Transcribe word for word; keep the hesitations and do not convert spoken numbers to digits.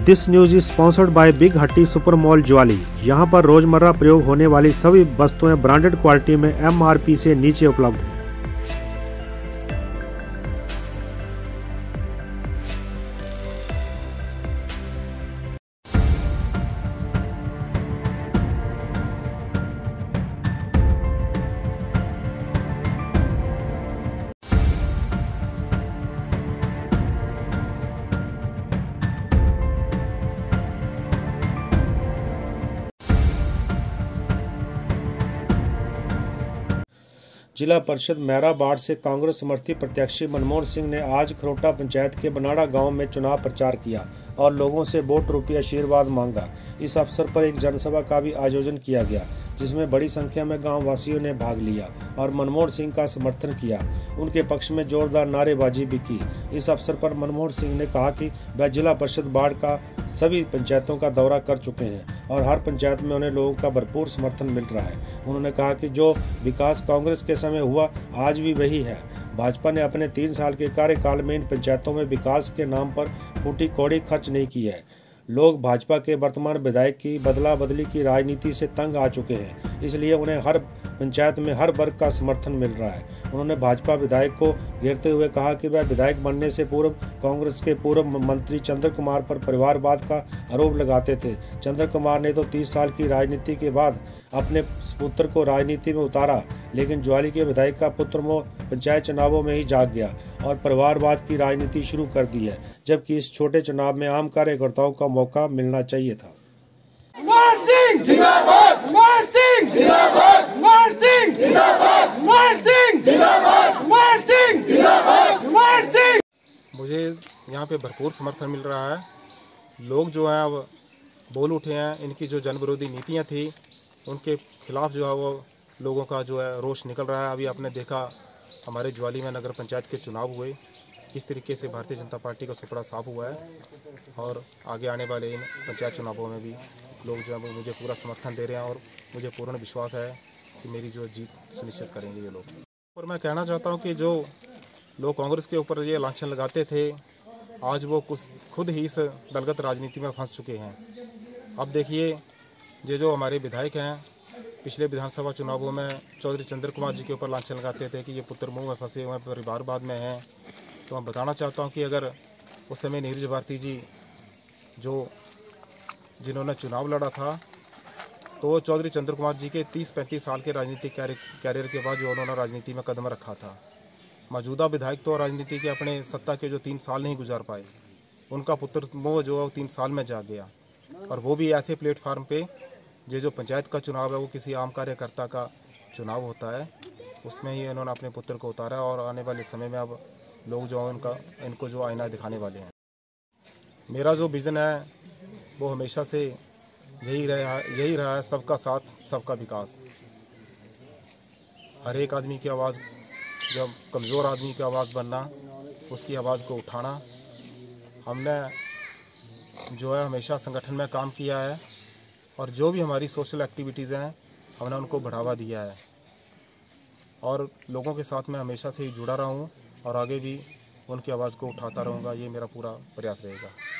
This news is sponsored by big Hatti super mall Jawali. यहाँ पर रोजमर्रा प्रयोग होने वाली सभी वस्तुएं ब्रांडेड क्वालिटी में एम आर पी से नीचे उपलब्ध हैं। जिला परिषद मैराबाड़ से कांग्रेस समर्थित प्रत्याशी मनमोहन सिंह ने आज खरोटा पंचायत के बनाड़ा गांव में चुनाव प्रचार किया और लोगों से वोट रूपी आशीर्वाद मांगा। इस अवसर पर एक जनसभा का भी आयोजन किया गया, जिसमें बड़ी संख्या में गांव वासियों ने भाग लिया और मनमोहन सिंह का समर्थन किया। उनके पक्ष में जोरदार नारेबाजी भी की। इस अवसर पर मनमोहन सिंह ने कहा कि वह जिला परिषद बाढ़ का सभी पंचायतों का दौरा कर चुके हैं और हर पंचायत में उन्हें लोगों का भरपूर समर्थन मिल रहा है। उन्होंने कहा कि जो विकास कांग्रेस के समय हुआ आज भी वही है। भाजपा ने अपने तीन साल के कार्यकाल में इन पंचायतों में विकास के नाम पर फूटी कौड़ी खर्च नहीं की है। लोग भाजपा के वर्तमान विधायक की बदला बदली की राजनीति से तंग आ चुके हैं, इसलिए उन्हें हर पंचायत में हर वर्ग का समर्थन मिल रहा है। उन्होंने भाजपा विधायक को घेरते हुए कहा कि वह विधायक बनने से पूर्व कांग्रेस के पूर्व मंत्री चंद्र कुमार पर परिवारवाद का आरोप लगाते थे। चंद्र कुमार ने तो तीस साल की राजनीति के बाद अपने पुत्र को राजनीति में उतारा, लेकिन ज्वाली के विधायक का पुत्र वो पंचायत चुनावों में ही जाग गया और परिवारवाद की राजनीति शुरू कर दी है, जबकि इस छोटे चुनाव में आम कार्यकर्ताओं का मौका मिलना चाहिए था। मनमोहन सिंह जिंदाबाद, मनमोहन सिंह जिंदाबाद, मनमोहन सिंह जिंदाबाद, मनमोहन सिंह जिंदाबाद, मनमोहन सिंह जिंदाबाद, मनमोहन सिंह। मुझे यहाँ पे भरपूर समर्थन मिल रहा है। लोग जो हैं अब बोल उठे हैं, इनकी जो जन विरोधी नीतियाँ थी उनके खिलाफ जो है वो लोगों का जो है रोष निकल रहा है। अभी आपने देखा हमारे ज्वाली में नगर पंचायत के चुनाव हुए, इस तरीके से भारतीय जनता पार्टी का सुपड़ा साफ हुआ है और आगे आने वाले इन पंचायत चुनावों में भी लोग जो है वो मुझे पूरा समर्थन दे रहे हैं और मुझे पूर्ण विश्वास है कि मेरी जो जीत सुनिश्चित करेंगे ये लोग। और मैं कहना चाहता हूँ कि जो लोग कांग्रेस के ऊपर ये लांछन लगाते थे, आज वो कुछ खुद ही इस दलगत राजनीति में फंस चुके हैं। अब देखिए, ये जो हमारे विधायक हैं पिछले विधानसभा चुनावों में चौधरी चंद्र कुमार जी के ऊपर लांछन लगाते थे कि ये पुत्र मुँह में फंसे हुए परिवारवाद में हैं, तो मैं बताना चाहता हूँ कि अगर उस समय नीरज भारती जी जो जिन्होंने चुनाव लड़ा था, तो चौधरी चंद्र कुमार जी के तीस पैंतीस साल के राजनीतिक कैरियर के बाद जो उन्होंने राजनीति में कदम रखा था। मौजूदा विधायक तो राजनीति के अपने सत्ता के जो तीन साल नहीं गुजार पाए, उनका पुत्र वो जो है तीन साल में जा गया, और वो भी ऐसे प्लेटफार्म पे ये जो पंचायत का चुनाव है वो किसी आम कार्यकर्ता का चुनाव होता है, उसमें ही इन्होंने अपने पुत्र को उतारा और आने वाले समय में अब लोग जो है उनका इनको जो आईना दिखाने वाले हैं। मेरा जो विज़न है वो हमेशा से यही रहा यही रहा है, सबका साथ सबका विकास। हर एक आदमी की आवाज़, जब कमज़ोर आदमी की आवाज़ बनना, उसकी आवाज़ को उठाना। हमने जो है हमेशा संगठन में काम किया है और जो भी हमारी सोशल एक्टिविटीज़ हैं हमने उनको बढ़ावा दिया है और लोगों के साथ मैं हमेशा से ही जुड़ा रहा हूँ और आगे भी उनकी आवाज़ को उठाता रहूँगा। ये मेरा पूरा प्रयास रहेगा।